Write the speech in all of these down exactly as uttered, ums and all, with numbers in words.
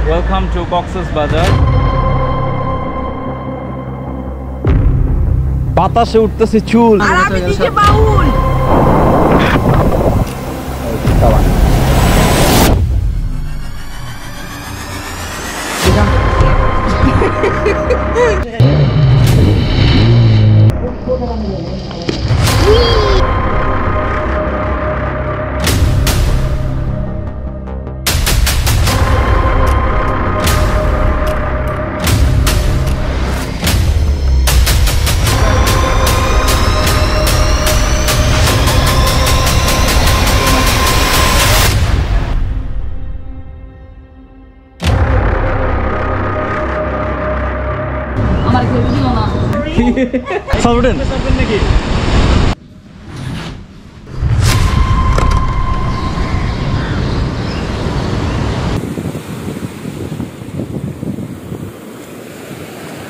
Welcome to Cox's Bazar. বাতাসে উঠতেছে চুল। আর আমি ডিজে বাউল। আমার কেউ দিও না। সাউন্ড নাকি?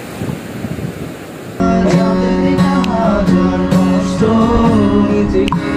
Music